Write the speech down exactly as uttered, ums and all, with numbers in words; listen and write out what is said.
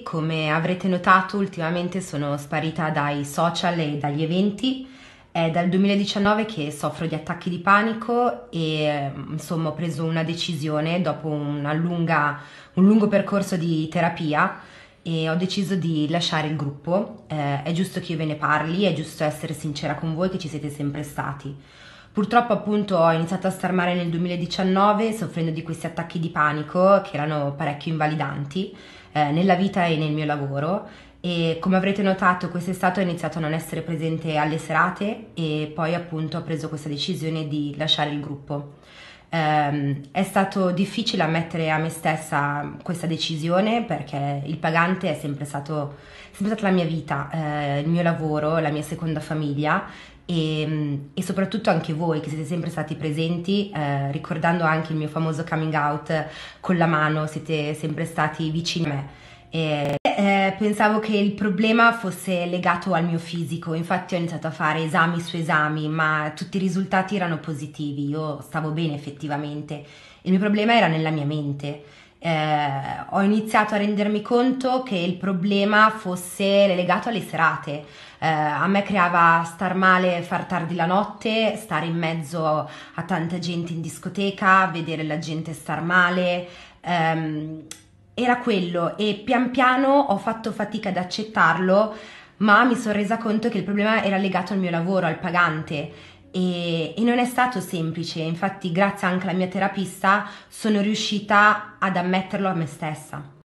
come avrete notato, ultimamente sono sparita dai social e dagli eventi. È dal duemiladiciannove che soffro di attacchi di panico e insomma ho preso una decisione dopo una lunga, un lungo percorso di terapia e ho deciso di lasciare il gruppo. Eh, è giusto che io ve ne parli, è giusto essere sincera con voi che ci siete sempre stati. Purtroppo appunto ho iniziato a star male nel duemiladiciannove soffrendo di questi attacchi di panico che erano parecchio invalidanti eh, nella vita e nel mio lavoro, e come avrete notato quest'estate ho iniziato a non essere presente alle serate e poi appunto ho preso questa decisione di lasciare il gruppo. Um, è stato difficile ammettere a me stessa questa decisione perché il Pagante è sempre stato, sempre stata la mia vita, eh, il mio lavoro, la mia seconda famiglia e, e soprattutto anche voi che siete sempre stati presenti, eh, ricordando anche il mio famoso coming out con la mano, siete sempre stati vicini a me. E, eh, pensavo che il problema fosse legato al mio fisico, infatti ho iniziato a fare esami su esami, ma tutti i risultati erano positivi, io stavo bene effettivamente. Il mio problema era nella mia mente. Eh, ho iniziato a rendermi conto che il problema fosse legato alle serate. Eh, a me creava star male, far tardi la notte, stare in mezzo a tanta gente in discoteca, vedere la gente star male. Ehm, Era quello e pian piano ho fatto fatica ad accettarlo, ma mi sono resa conto che il problema era legato al mio lavoro, al Pagante e, e non è stato semplice, infatti grazie anche alla mia terapista sono riuscita ad ammetterlo a me stessa.